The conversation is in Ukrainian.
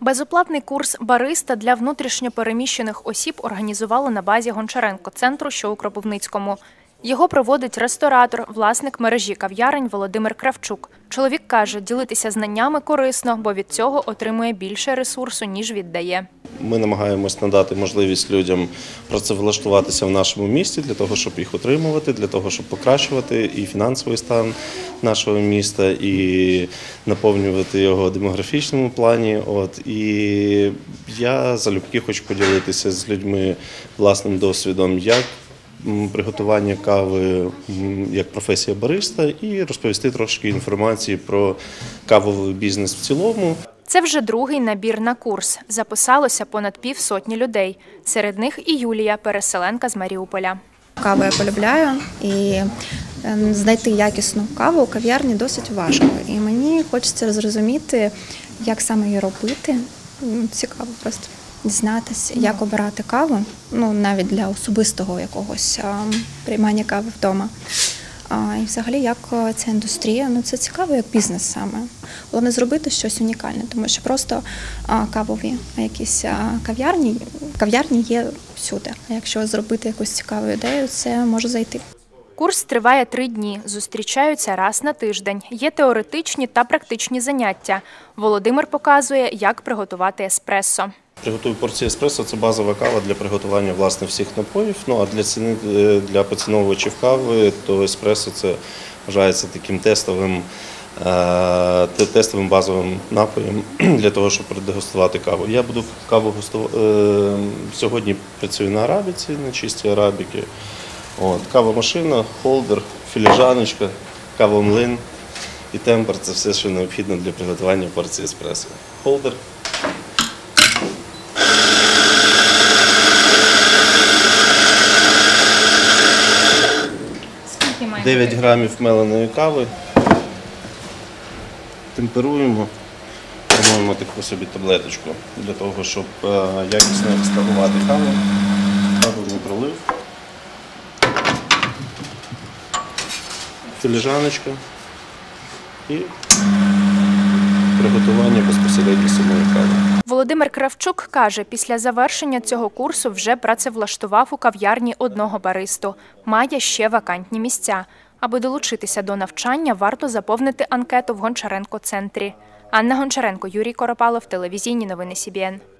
Безоплатний курс «Бариста» для внутрішньо переміщених осіб організували на базі Гончаренко-центру, що у Кропивницькому. Його проводить ресторатор, власник мережі кав'ярень Володимир Кравчук. Чоловік каже, ділитися знаннями корисно, бо від цього отримує більше ресурсу, ніж віддає. Ми намагаємось надати можливість людям працевлаштуватися в нашому місті для того, щоб їх утримувати, для того, щоб покращувати і фінансовий стан нашого міста, і наповнювати його в демографічному плані. І я залюбки хочу поділитися з людьми власним досвідом, як приготування кави як професія бариста, і розповісти трошки інформації про кавовий бізнес в цілому. Це вже другий набір на курс. Записалося понад півсотні людей. Серед них і Юлія, переселенка з Маріуполя. Каву я полюбляю, і знайти якісну каву у кав'ярні досить важко. І мені хочеться зрозуміти, як саме її робити. Цікаво просто дізнатися, як обирати каву, навіть для особистого якогось приймання кави вдома. І взагалі, як ця індустрія, це цікаво, як бізнес саме. Головне зробити щось унікальне, тому що просто кавові якісь кав'ярні є всюди. А якщо зробити якусь цікаву ідею, це може зайти. Курс триває 3 дні, зустрічаються раз на тиждень. Є теоретичні та практичні заняття. Володимир показує, як приготувати еспресо. Приготую порцію еспресо – це базова кава для приготування власне всіх напоїв. А для поціновувачів кави, то еспресо це вважається таким тестовим базовим напоєм для того, щоб продегустувати каву. Я буду каву сьогодні працюю на арабіці, на чистій арабіки. Кавомашина, холдер, філіжаночка, кавомлин і темпер – це все, що необхідно для приготування порції еспресо. Холдер. Скільки має? 9 грамів меленої кави. Темперуємо, формуємо таку собі таблеточку для того, щоб якісно екстравувати каву. Кавовий пролив. Філіжаночка і приготування безпосередньо самої кави. Володимир Кравчук каже, після завершення цього курсу вже працевлаштував у кав'ярні одного баристу. Має ще вакантні місця. Аби долучитися до навчання, варто заповнити анкету в Гончаренко-центрі. Анна Гончаренко, Юрій Коропалов, телевізійні новини СІБІН.